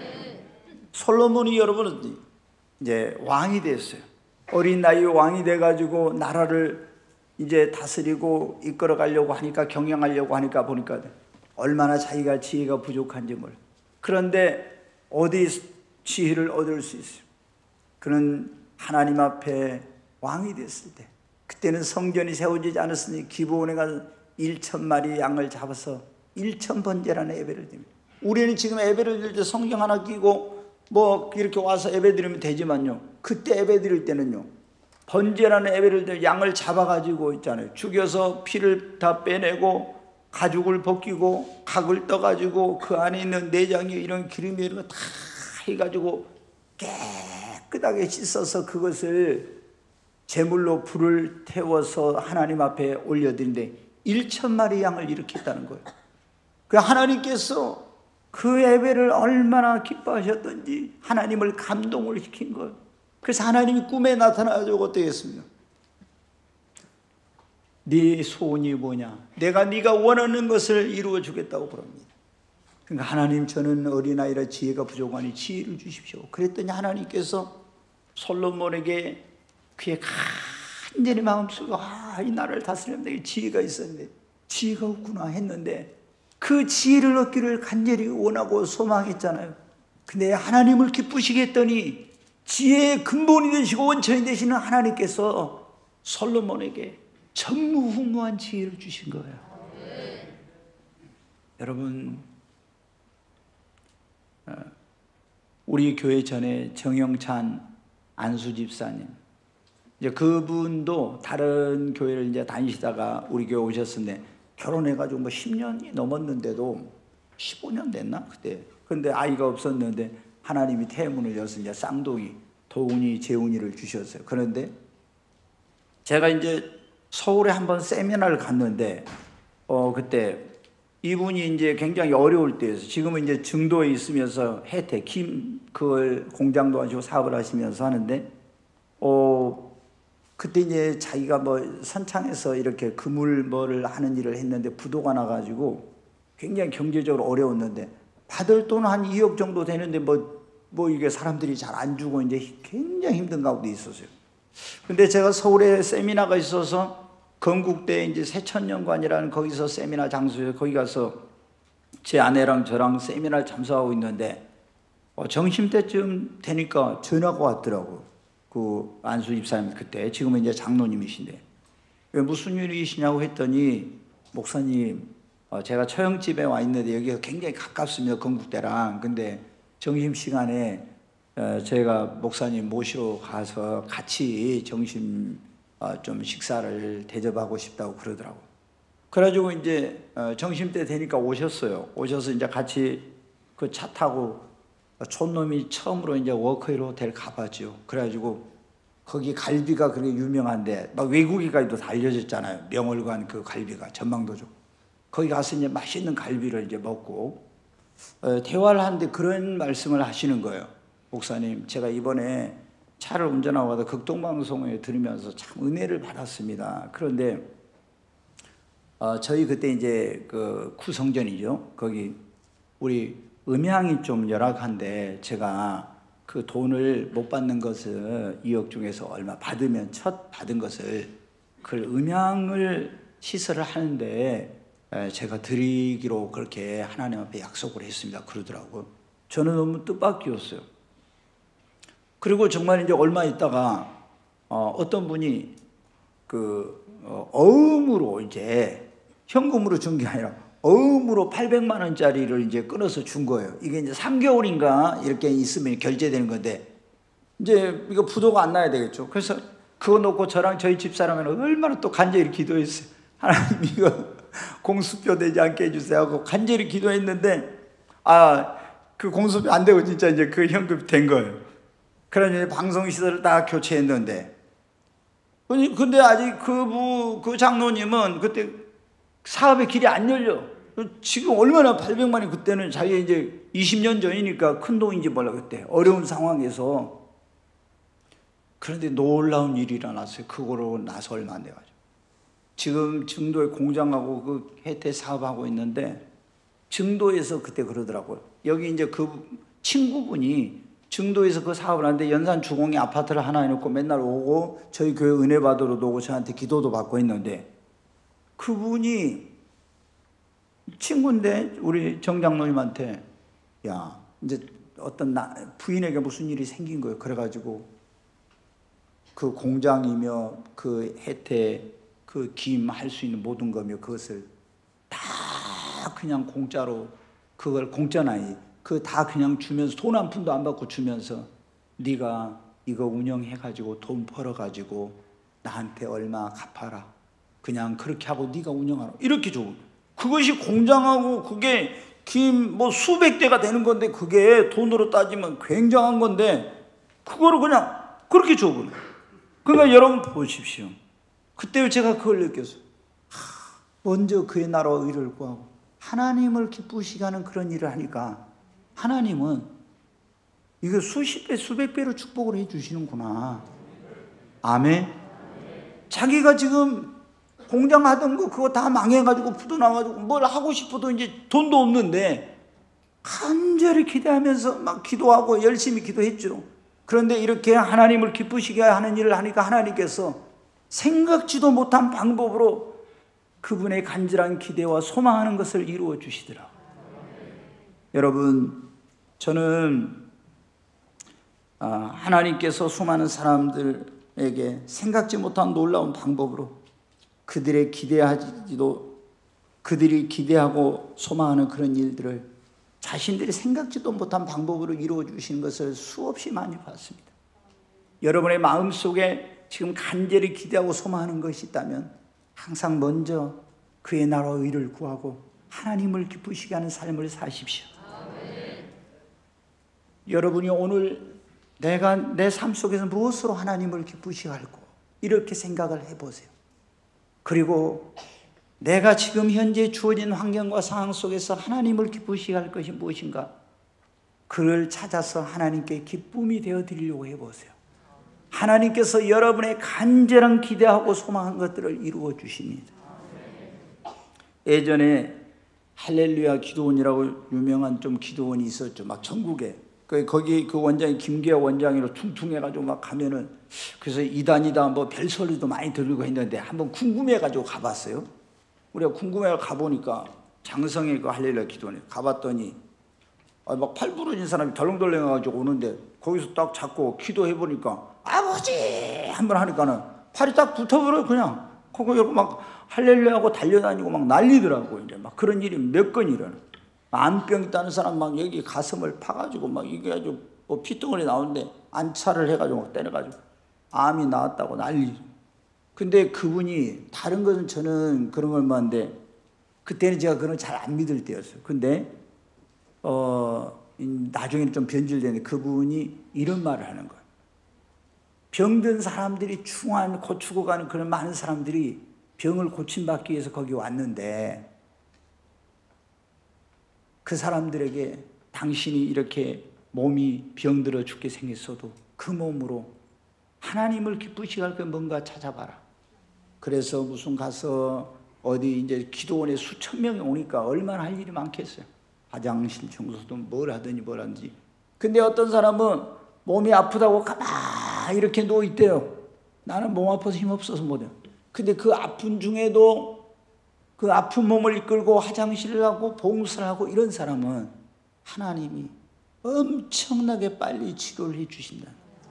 솔로몬이 여러분 이제 왕이 됐어요. 어린 나이에 왕이 돼가지고 나라를 이제 다스리고 이끌어 가려고 하니까, 경영하려고 하니까 보니까 얼마나 자기가 지혜가 부족한지 몰라. 그런데 어디 지혜를 얻을 수 있어요? 그는 하나님 앞에 왕이 됐을 때, 그때는 성전이 세워지지 않았으니 기브온에 가서 1,000마리 양을 잡아서 1,000번제라는 예배를 드립니다. 우리는 지금 예배를 드릴 때 성경 하나 끼고 뭐 이렇게 와서 예배 드리면 되지만요, 그때 예배 드릴 때는요, 번제라는 예배를 드릴 양을 잡아가지고 있잖아요. 죽여서 피를 다 빼내고 가죽을 벗기고 각을 떠가지고 그 안에 있는 내장에 이런 기름이 이런 거 다 해가지고 깨끗하게 씻어서 그것을 제물로 불을 태워서 하나님 앞에 올려드린데 1,000마리 양을 이렇게 했다는 거예요. 그 하나님께서 그 예배를 얼마나 기뻐하셨던지 하나님을 감동을 시킨 거예요. 그래서 하나님이 꿈에 나타나가지고 어떻게 했습니까? 네 소원이 뭐냐? 내가 네가 원하는 것을 이루어 주겠다고 그럽니다. 그러니까 하나님, 저는 어린아이라 지혜가 부족하니 지혜를 주십시오. 그랬더니 하나님께서 솔로몬에게 그의 간절히 마음속에 이 나라를 다스리면 되게 지혜가 있었는데 지혜가 없구나 했는데 그 지혜를 얻기를 간절히 원하고 소망했잖아요. 근데 하나님을 기쁘시게 했더니 지혜의 근본이 되시고 원천이 되시는 하나님께서 솔로몬에게 전무후무한 지혜를 주신 거예요. 여러분, 우리 교회 전에 정영찬 안수 집사님, 이제 그분도 다른 교회를 이제 다니시다가 우리 교회 오셨는데 결혼해가지고 뭐 10년이 넘었는데도 15년 됐나 그때. 그런데 아이가 없었는데 하나님이 태문을 여서 이제 쌍둥이 도훈이 재훈이를 주셨어요. 그런데 제가 이제 서울에 한번 세미나를 갔는데 그때 이분이 이제 굉장히 어려울 때였어요. 지금은 이제 증도에 있으면서 혜택 그걸 공장도 하시고 사업을 하시면서 하는데 그때 이제 자기가 뭐 선창에서 이렇게 그물 뭐를 하는 일을 했는데 부도가 나가지고 굉장히 경제적으로 어려웠는데 받을 돈 한 2억 정도 되는데 뭐 이게 사람들이 잘 안 주고 이제 굉장히 힘든 가운데 있었어요. 근데 제가 서울에 세미나가 있어서 건국대 이제 세천년관이라는 거기서 세미나 장소에 거기 가서 제 아내랑 저랑 세미나를 참석하고 있는데 점심때쯤 되니까 전화가 왔더라고요. 그 안수 집사님, 그때 지금은 이제 장로님이신데 왜 무슨 일이시냐고 했더니 목사님, 제가 처형집에 와 있는데 여기가 굉장히 가깝습니다, 건국대랑. 근데 점심시간에 제가 목사님 모시러 가서 같이 점심 좀 식사를 대접하고 싶다고 그러더라고요. 그래가지고 이제 점심때 되니까 오셨어요. 오셔서 이제 같이 그 차 타고 촌놈이 처음으로 이제 워커힐 호텔 가봤죠. 그래가지고 거기 갈비가 그렇게 유명한데 막 외국에까지도 다 알려졌잖아요. 명월관 그 갈비가 전망도죠. 거기 가서 이제 맛있는 갈비를 이제 먹고 대화를 하는데 그런 말씀을 하시는 거예요. 목사님, 제가 이번에 차를 운전하고 가다 극동방송에 들으면서 참 은혜를 받았습니다. 그런데 저희 그때 이제 그 구성전이죠. 거기 우리 음향이 좀 열악한데 제가 그 돈을 못 받는 것을 2억 중에서 얼마 받으면 첫 받은 것을 그 음향을 시설을 하는데 제가 드리기로 그렇게 하나님 앞에 약속을 했습니다. 그러더라고요. 저는 너무 뜻밖이었어요. 그리고 정말 이제 얼마 있다가 어떤 분이 그 어음으로 이제 현금으로 준 게 아니라 어음으로 800만 원짜리를 이제 끊어서 준 거예요. 이게 이제 3개월인가 이렇게 있으면 결제되는 건데 이제 이거 부도가 안 나야 되겠죠. 그래서 그거 놓고 저랑 저희 집사람은 얼마나 또 간절히 기도했어요. 하나님 이거 공수표 되지 않게 해주세요 하고 간절히 기도했는데 그 공수표 안 되고 진짜 이제 그 현금이 된 거예요. 그러니 방송시설을 다 교체했는데 근데 아직 그 장로님은 그때 사업의 길이 안 열려. 지금 얼마나 800만이 그때는 자기 이제 20년 전이니까 큰 돈인지 몰라 그때 어려운 상황에서. 그런데 놀라운 일이 일어났어요. 그거로 나서 얼마 안 돼가지고 지금 증도에 공장하고 그 혜태 사업하고 있는데 증도에서 그때 그러더라고요. 여기 이제 그 친구분이 증도에서 그 사업을 하는데 연산 주공에 아파트를 하나 해놓고 맨날 오고 저희 교회 은혜 받으러 오고 저한테 기도도 받고 있는데 그분이 친구인데 우리 정장로님한테 야 이제 어떤 부인에게 무슨 일이 생긴 거예요. 그래가지고 그 공장이며 그 혜태 그 김 할 수 있는 모든 거며 그것을 다 그냥 공짜로 그걸 공짜나이 그 다 그냥 주면서 돈 한 푼도 안 받고 주면서 네가 이거 운영해가지고 돈 벌어가지고 나한테 얼마 갚아라. 그냥 그렇게 하고 네가 운영하라. 이렇게 줘. 그것이 공장하고 그게 김 뭐 수백 대가 되는 건데 그게 돈으로 따지면 굉장한 건데 그거를 그냥 그렇게 줘. 그러니까 여러분 보십시오. 그때 제가 그걸 느꼈어요. 먼저 그의 나라와 의를 구하고 하나님을 기쁘시게 하는 그런 일을 하니까 하나님은 이거 수십 배, 수백 배로 축복을 해 주시는구나. 아멘. 자기가 지금 공장 하던 거 그거 다 망해가지고 부도나가지고 뭘 하고 싶어도 이제 돈도 없는데 간절히 기대하면서 막 기도하고 열심히 기도했죠. 그런데 이렇게 하나님을 기쁘시게 하는 일을 하니까 하나님께서 생각지도 못한 방법으로 그분의 간절한 기대와 소망하는 것을 이루어 주시더라고요. 여러분, 저는 하나님께서 수많은 사람들에게 생각지 못한 놀라운 방법으로 그들이 기대하고 소망하는 그런 일들을 자신들이 생각지도 못한 방법으로 이루어 주시는 것을 수없이 많이 봤습니다. 여러분의 마음속에 지금 간절히 기대하고 소망하는 것이 있다면 항상 먼저 그의 나라와 의를 구하고 하나님을 기쁘시게 하는 삶을 사십시오. 여러분이 오늘 내가 내 삶 속에서 무엇으로 하나님을 기쁘시게 할고 이렇게 생각을 해보세요. 그리고 내가 지금 현재 주어진 환경과 상황 속에서 하나님을 기쁘시게 할 것이 무엇인가? 그를 찾아서 하나님께 기쁨이 되어 드리려고 해보세요. 하나님께서 여러분의 간절한 기대하고 소망한 것들을 이루어 주십니다. 예전에 할렐루야 기도원이라고 유명한 좀 기도원이 있었죠. 막 전국에. 거기 그 원장이 김계호 원장이로 퉁퉁해가지고 막 가면은 그래서 이단이다 뭐 별소리도 많이 들리고 했는데 한번 궁금해가지고 가봤어요. 우리가 궁금해가 가보니까 장성의 그 할렐루야 기도원에 가봤더니 막 팔 부러진 사람이 덜렁덜렁 해가지고 오는데 거기서 딱 잡고 기도해보니까 아버지 한번 하니까는 팔이 딱 붙어버려요. 그냥 그거 막 할렐루야하고 달려다니고 막 난리더라고. 이제 막 그런 일이 몇 건 일어나. 암병 있다는 사람 막 여기 가슴을 파가지고 막 이게 아주 뭐 피덩어리 나오는데 안차를 해가지고 막 때려가지고 암이 나왔다고 난리. 근데 그분이 다른 것은 저는 그런 걸 봤는데 그때는 제가 그런 걸 잘 안 믿을 때였어요. 근데 나중에는 좀 변질되는데 그분이 이런 말을 하는 거예요. 병든 사람들이 중환 고치고 가는 그런 많은 사람들이 병을 고침받기 위해서 거기 왔는데 그 사람들에게 당신이 이렇게 몸이 병들어 죽게 생겼어도 그 몸으로 하나님을 기쁘시게 할 거 뭔가 찾아봐라. 그래서 무슨 가서 어디 이제 기도원에 수천 명이 오니까 얼마나 할 일이 많겠어요. 화장실 청소도 뭘 하든지 뭘 하든지. 근데 어떤 사람은 몸이 아프다고 가만히 이렇게 누워있대요. 나는 몸 아파서 힘없어서 못해요. 근데 그 아픈 중에도 그 아픈 몸을 이끌고 화장실을 하고 봉사를 하고 이런 사람은 하나님이 엄청나게 빨리 치료를 해 주신다.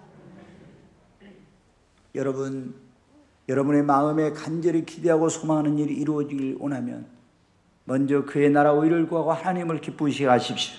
여러분, 여러분의 마음에 간절히 기대하고 소망하는 일이 이루어지길 원하면 먼저 그의 나라와 의를 구하고 하나님을 기쁘시게 하십시오.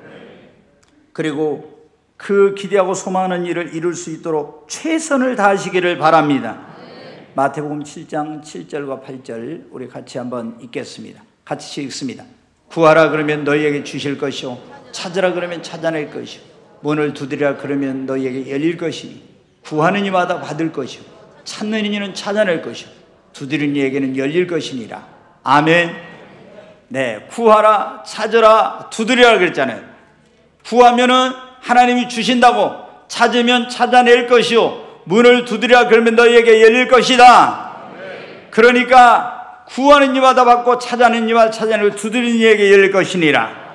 그리고 그 기대하고 소망하는 일을 이룰 수 있도록 최선을 다하시기를 바랍니다. 마태복음 7장 7절과 8절 우리 같이 한번 읽겠습니다. 같이 읽습니다. 구하라 그러면 너희에게 주실 것이요 찾으라 그러면 찾아낼 것이요 문을 두드리라 그러면 너희에게 열릴 것이니 구하는 이마다 받을 것이요 찾는 이는 찾아낼 것이요 두드리는 이에게는 열릴 것이니라. 아멘. 네, 구하라 찾으라 두드리라 그랬잖아요. 구하면은 하나님이 주신다고, 찾으면 찾아낼 것이요 문을 두드리라 그러면 너희에게 열릴 것이다. 그러니까 구하는 이마다 받고 찾아내는 이마다 찾아내고 두드리는 이에게 열릴 것이니라.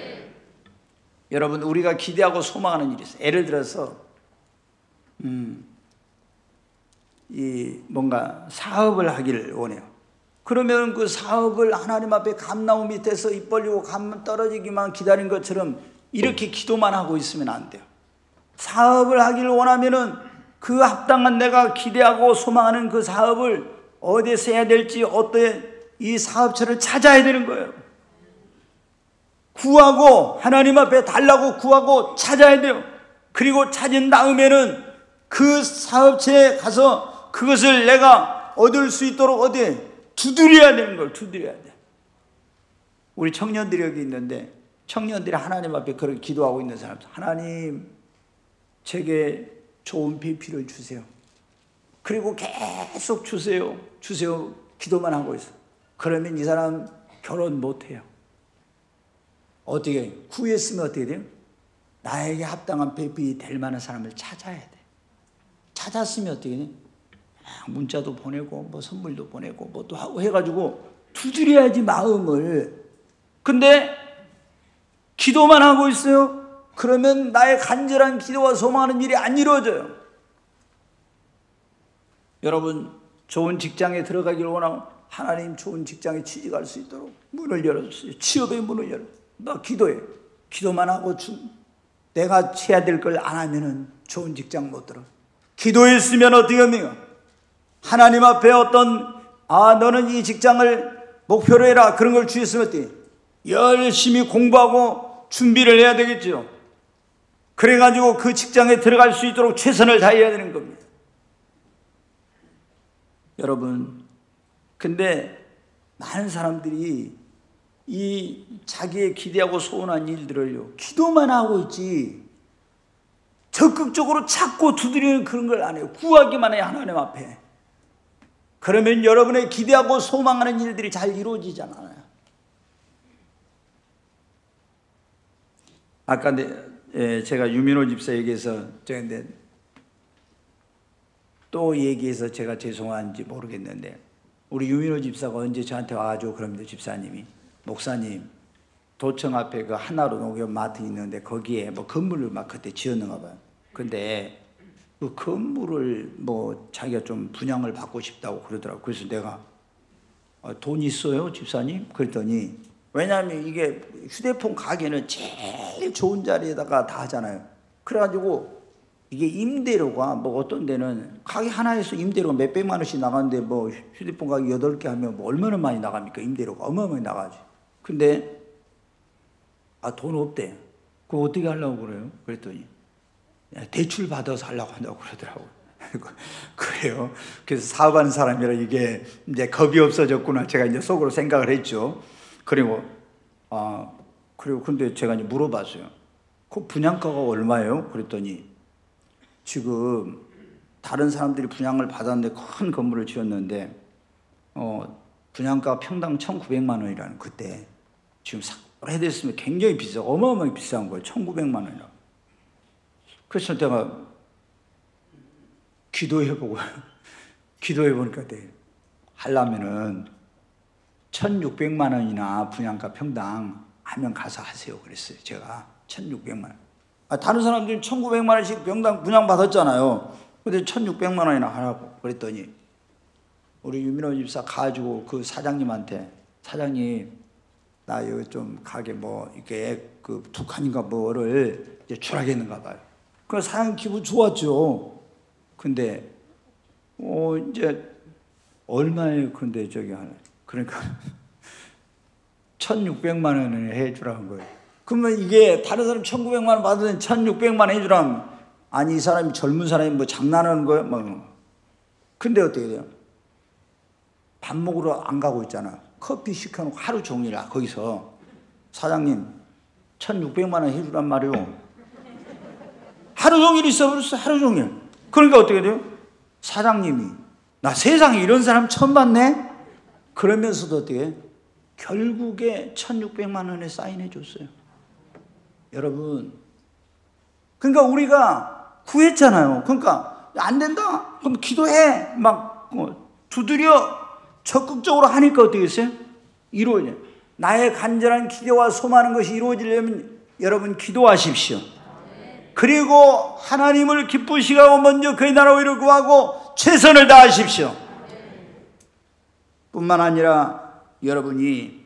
여러분, 우리가 기대하고 소망하는 일이 있어요. 예를 들어서 이 뭔가 사업을 하기를 원해요. 그러면 그 사업을 하나님 앞에 감나무 밑에서 입 벌리고 감 떨어지기만 기다린 것처럼 이렇게 기도만 하고 있으면 안 돼요. 사업을 하기를 원하면은 그 합당한 내가 기대하고 소망하는 그 사업을 어디에서 해야 될지 어떤 이 사업처를 찾아야 되는 거예요. 구하고 하나님 앞에 달라고 구하고 찾아야 돼요. 그리고 찾은 다음에는 그 사업체에 가서 그것을 내가 얻을 수 있도록 어디에 두드려야 되는 걸 두드려야 돼. 우리 청년들이 여기 있는데 청년들이 하나님 앞에 그렇게 기도하고 있는 사람, 하나님 제게 좋은 비피를 주세요. 그리고 계속 주세요 주세요 기도만 하고 있어. 그러면 이 사람 결혼 못해요. 어떻게 구했으면 어떻게 돼요? 나에게 합당한 배필이 될 만한 사람을 찾아야 돼. 찾았으면 어떻게 돼? 문자도 보내고 뭐 선물도 보내고 뭐 또 하고 해가지고 두드려야지 마음을. 근데 기도만 하고 있어요. 그러면 나의 간절한 기도와 소망하는 일이 안 이루어져요. 여러분, 좋은 직장에 들어가기를 원하고 하나님 좋은 직장에 취직할 수 있도록 문을 열어주세요. 취업의 문을 열어. 나 기도해. 기도만 하고 내가 해야 될 걸 안 하면은 좋은 직장 못 들어. 기도했으면 어떻게 합니까? 하나님 앞에 너는 이 직장을 목표로 해라. 그런 걸 주셨으면 어떻게? 열심히 공부하고 준비를 해야 되겠죠. 그래가지고 그 직장에 들어갈 수 있도록 최선을 다해야 되는 겁니다. 여러분, 근데 많은 사람들이 이 자기의 기대하고 소원한 일들을요, 기도만 하고 있지 적극적으로 찾고 두드리는 그런 걸 안 해요. 구하기만 해요, 하나님 앞에. 그러면 여러분의 기대하고 소망하는 일들이 잘 이루어지지 않아요. 아까 제가 유민호 집사 얘기해서 또 얘기해서 제가 죄송한지 모르겠는데, 우리 유민호 집사가 언제 저한테 와가지고 그럽니다. 집사님이, 목사님, 도청 앞에 그 하나로 농협 마트 있는데 거기에 뭐 건물을 막 그때 지었는가 봐요. 근데 그 건물을 뭐 자기가 좀 분양을 받고 싶다고 그러더라고요. 그래서 내가 돈 있어요, 집사님? 그랬더니, 왜냐하면 이게 휴대폰 가게는 제일 좋은 자리에다가 다 하잖아요. 그래가지고 이게 임대료가 뭐 어떤 데는 가게 하나에서 임대료가 몇백만 원씩 나가는데 뭐 휴대폰 가게 8개 하면 뭐 얼마나 많이 나갑니까? 임대료가 어마어마하게 나가지. 근데 돈 없대. 그거 어떻게 하려고 그래요? 그랬더니 대출 받아서 하려고 한다고 그러더라고요. 그래요. 그래서 사업하는 사람이라 이게 이제 겁이 없어졌구나 제가 이제 속으로 생각을 했죠. 그리고 그리고 근데 제가 이제 물어봤어요. 그 분양가가 얼마예요? 그랬더니 지금 다른 사람들이 분양을 받았는데 큰 건물을 지었는데 분양가 평당 1,900만 원이라는, 그때 지금 오래됐으면 굉장히 비싸, 어마어마하게 비싼 거예요. 1,900만 원이라고. 그래서 내가 기도해보고 기도해보니까 하려면은 1,600만 원이나 분양가 평당 하면 가서 하세요 그랬어요. 제가 1,600만 원. 다른 사람들이 1,900만 원씩 평당 분양 받았잖아요. 근데 1,600만 원이나 하라고 그랬더니 우리 유민호 집사 가지고 그 사장님한테, 사장님 나 여기 좀 가게 뭐 이렇게 그 두 칸인가 뭐를 이제 주라겠는가 봐요. 그 사장님 기분 좋았죠. 근데 이제 얼마예요? 근데 저기 하나, 그러니까 1,600만 원을 해주라는 거예요. 그러면 이게 다른 사람 1,900만 원 받으면 1,600만 원 해주라면, 아니 이 사람이 젊은 사람이 뭐 장난하는 거예요? 뭐. 근데 어떻게 돼요? 밥 먹으러 안 가고 있잖아. 커피 시켜놓고 하루 종일 거기서 사장님 1,600만 원 해주란 말이요. 하루 종일 있어버렸어. 하루 종일. 그러니까 어떻게 돼요? 사장님이 나 세상에 이런 사람 처음 봤네? 그러면서도 어떻게 해요? 결국에 1,600만 원에 사인해 줬어요. 여러분, 그러니까 우리가 구했잖아요. 그러니까 안 된다? 그럼 기도해. 막 두드려 적극적으로 하니까 어떻게 했어요? 이루어져요. 나의 간절한 기대와 소망하는 것이 이루어지려면 여러분 기도하십시오. 그리고 하나님을 기쁘시게 하고 먼저 그의 나라와 의를 구하고 최선을 다하십시오. 뿐만 아니라 여러분이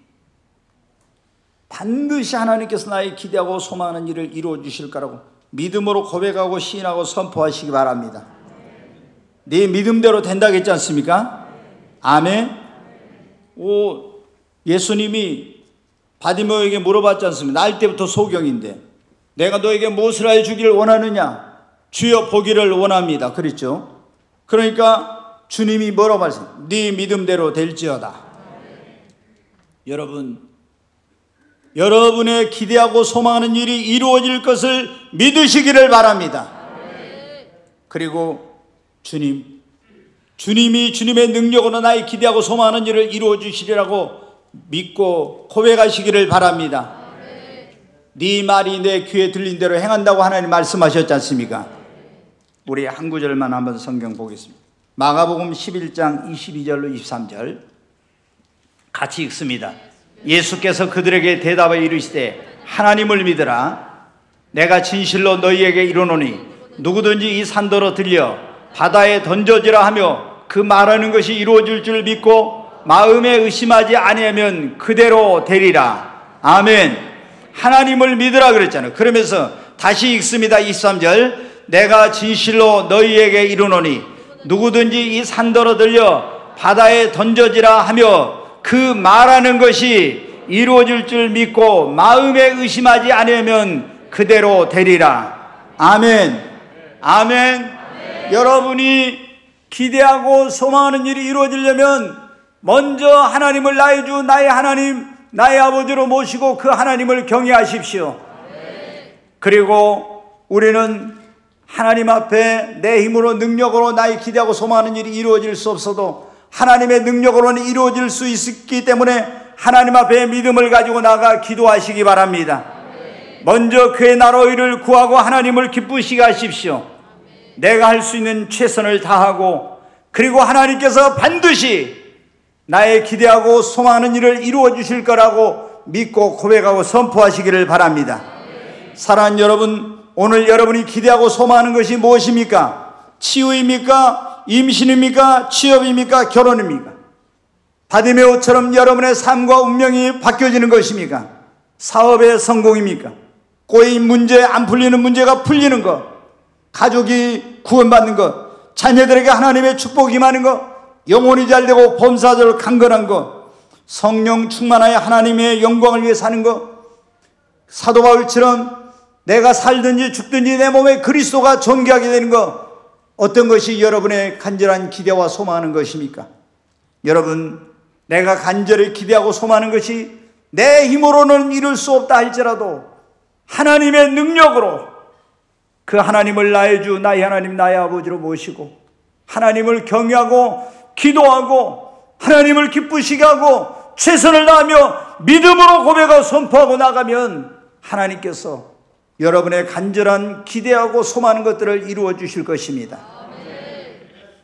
반드시 하나님께서 나의 기대하고 소망하는 일을 이루어 주실 거라고 믿음으로 고백하고 시인하고 선포하시기 바랍니다. 네 믿음대로 된다겠지 않습니까? 아멘. 예수님이 바디메오에게 물어봤지 않습니까? 날 때부터 소경인데 내가 너에게 무엇을 하여 주기를 원하느냐? 주여 보기를 원합니다. 그랬죠? 그러니까 주님이 뭐라고 말씀하세요? 네 믿음대로 될지어다. 여러분의 기대하고 소망하는 일이 이루어질 것을 믿으시기를 바랍니다. 그리고 주님이 주님의 능력으로 나의 기대하고 소망하는 일을 이루어 주시리라고 믿고 고백하시기를 바랍니다. 네 말이 내 귀에 들린 대로 행한다고 하나님 말씀하셨지 않습니까? 우리 한 구절만 한번 성경 보겠습니다. 마가복음 11장 22절로 23절 같이 읽습니다. 예수께서 그들에게 대답하여 이르시되 하나님을 믿으라. 내가 진실로 너희에게 이르노니 누구든지 이 산더러 들려 바다에 던져지라 하며 그 말하는 것이 이루어질 줄 믿고 마음에 의심하지 아니하면 그대로 되리라. 아멘. 하나님을 믿으라 그랬잖아요. 그러면서 다시 읽습니다. 23절 내가 진실로 너희에게 이르노니 누구든지 이 산더러 들려 바다에 던져지라 하며 그 말하는 것이 이루어질 줄 믿고 마음에 의심하지 않으면 그대로 되리라. 아멘. 아멘. 여러분이 기대하고 소망하는 일이 이루어지려면 먼저 하나님을 나의 주 나의 하나님 나의 아버지로 모시고 그 하나님을 경외하십시오. 그리고 우리는 하나님 앞에 내 힘으로 능력으로 나의 기대하고 소망하는 일이 이루어질 수 없어도 하나님의 능력으로는 이루어질 수 있기 때문에 하나님 앞에 믿음을 가지고 나가 기도하시기 바랍니다. 먼저 그의 나라의 의를 구하고 하나님을 기쁘시게 하십시오. 내가 할 수 있는 최선을 다하고 그리고 하나님께서 반드시 나의 기대하고 소망하는 일을 이루어 주실 거라고 믿고 고백하고 선포하시기를 바랍니다. 사랑하는 여러분, 오늘 여러분이 기대하고 소망하는 것이 무엇입니까? 치유입니까? 임신입니까? 취업입니까? 결혼입니까? 바디메오처럼 여러분의 삶과 운명이 바뀌어지는 것입니까? 사업의 성공입니까? 꼬인 문제, 안 풀리는 문제가 풀리는 것, 가족이 구원받는 것, 자녀들에게 하나님의 축복이 임하는 것, 영혼이 잘되고 범사적으로 강건한 것, 성령 충만하여 하나님의 영광을 위해 사는 것, 사도 바울처럼 내가 살든지 죽든지 내 몸에 그리스도가 존귀하게 되는 것, 어떤 것이 여러분의 간절한 기대와 소망하는 것입니까? 여러분, 내가 간절히 기대하고 소망하는 것이 내 힘으로는 이룰 수 없다 할지라도 하나님의 능력으로 그 하나님을 나의 주, 나의 하나님, 나의 아버지로 모시고 하나님을 경외하고 기도하고 하나님을 기쁘시게 하고 최선을 다하며 믿음으로 고백하고 선포하고 나가면 하나님께서 여러분의 간절한 기대하고 소망하는 것들을 이루어 주실 것입니다.